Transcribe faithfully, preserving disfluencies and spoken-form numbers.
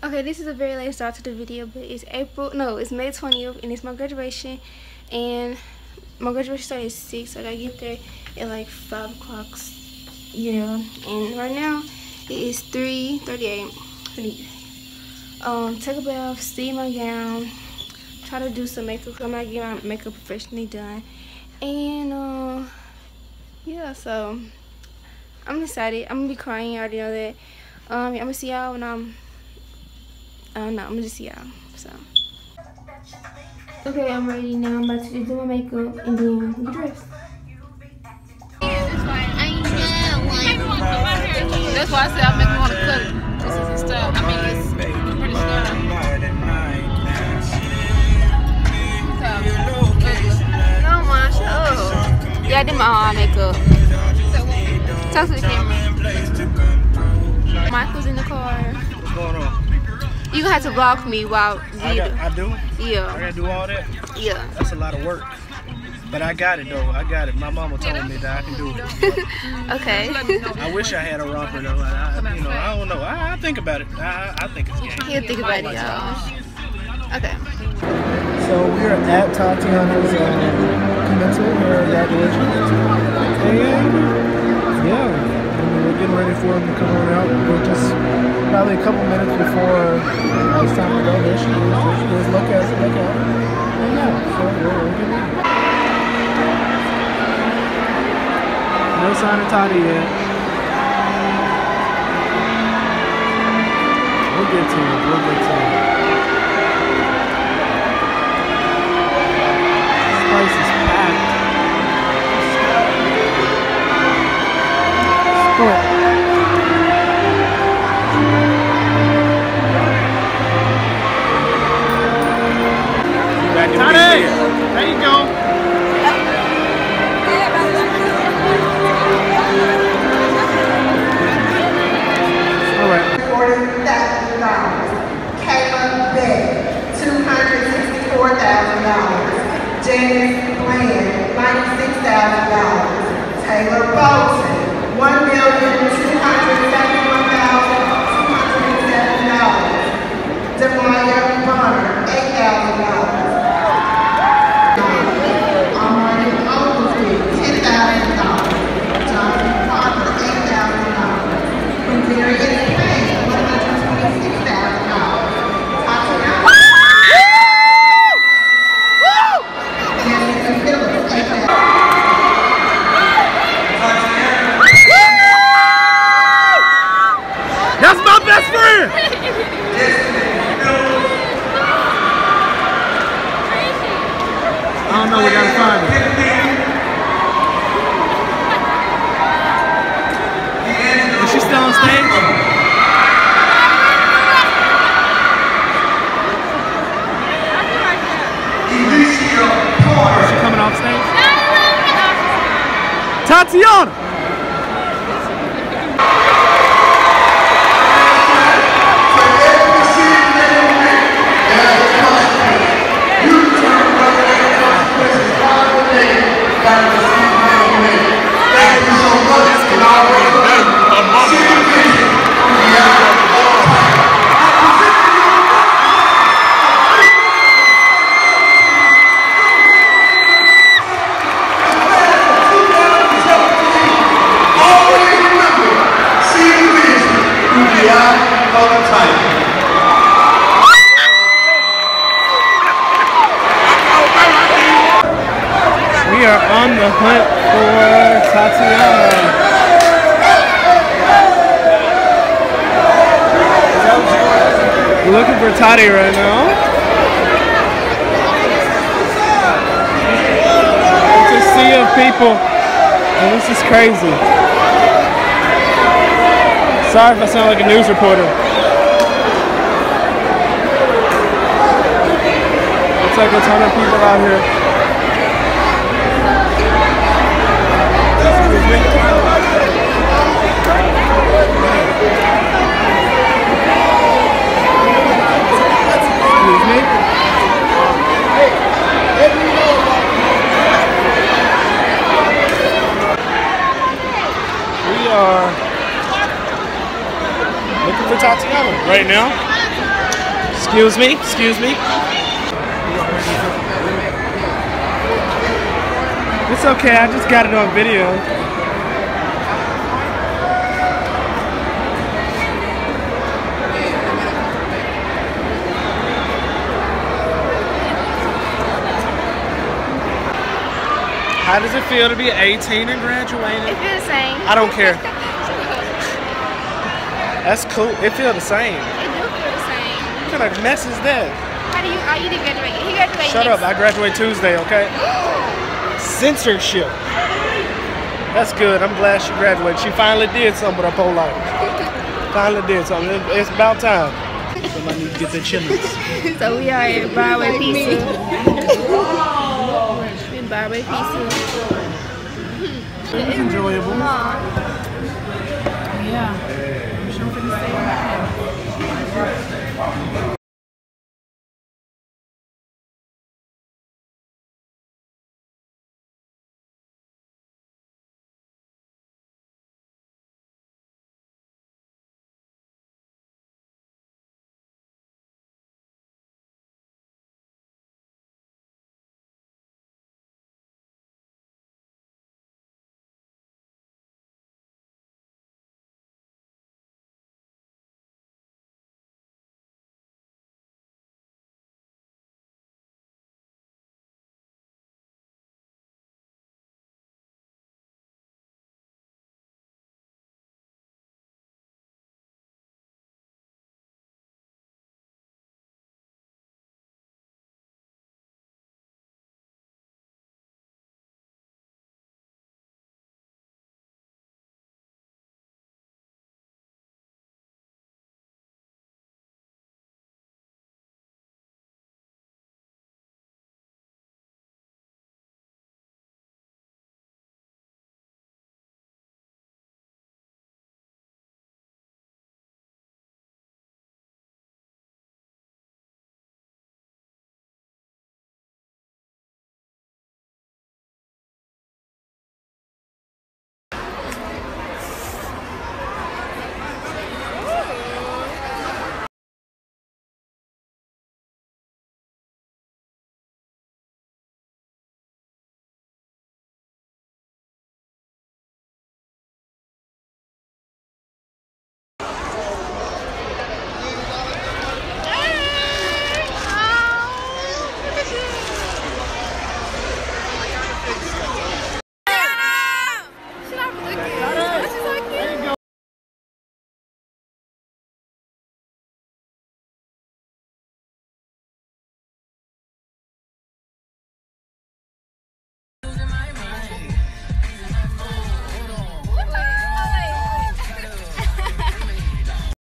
Okay, this is a very late start to the video, but it's April, no, it's May twentieth, and it's my graduation, and my graduation started at six, so I gotta get there at like five o'clock, yeah, and right now, it is three thirty-eight, um, take a bath, steam my gown, try to do some makeup, because I'm not getting my makeup professionally done, and, uh, yeah, so, I'm excited, I'm gonna be crying, you already know that, um, I'm gonna see y'all when I'm, I don't know, I'm gonna just see y'all, so. Okay, I'm ready now. I'm about to do my makeup and then get dressed. That's why I said I make me want to cut it. This is stuff. I mean, it's pretty stuff. No, ma, shut up. Yeah, I did my eye makeup. Talk to the camera. Michael's in the car. What's going on? You gonna have to block me while I, got, I do? Yeah. I gotta do all that? Yeah. That's a lot of work. But I got it though. I got it. My mama told me that I can do it. Okay. I wish I had a romper though. I, I, you know, I don't know. I, I think about it. I, I think it's game. He'll think about it, y'all. Okay. So we are at Tatiana's uh, commencement or graduation. And yeah, we're getting ready for him to come on out. We're just probably a couple minutes before uh, it's time to go. There she is. There she is. Look at it. Look at it. And yeah, so we're, we're getting ready. No sign of Tati yet. We'll get to it. We'll get to it. This place is packed. Go ahead. Tati! There you go. All right. forty thousand dollars. Kayla Beck, two hundred sixty-four thousand dollars. Janice Bland, ninety-six thousand dollars. Taylor Bolton, one million two hundred seventy-one thousand two hundred seven dollars. Demaya Bonner, eight thousand dollars. Armani Oglesby, ten thousand dollars. Jonathan Parker, eight thousand dollars. Darius Payne, one hundred twenty-six thousand dollars. Tatiana Jessica Phillips, eight thousand dollars. That's my best friend! I don't know, we gotta find her. Is she still on stage? Is she coming off stage? Tatiana! We are on the hunt for Tatiana. We're looking for Tati right now. It's a sea of people, and this is crazy. Sorry if I sound like a news reporter. Looks like a ton of people out here. Excuse me. Excuse me. We are looking for Tatiana right now. Excuse me, excuse me. It's okay, I just got it on video. How does it feel to be eighteen and graduating? It feels the same. I don't care. That's cool. It feels the same. It do feel the same. What kind of mess is that? How do you, oh, you didn't graduate. He graduated Shut up, next. I graduate Tuesday, okay? Censorship. That's good. I'm glad she graduated. She finally did something with her whole life. Finally did something. It's about time. Somebody needs to get their chillings. So we are at Broadway Pizza. In Broadway Pizza. It was enjoyable. Yeah. I'm sure I'm gonna stay right here.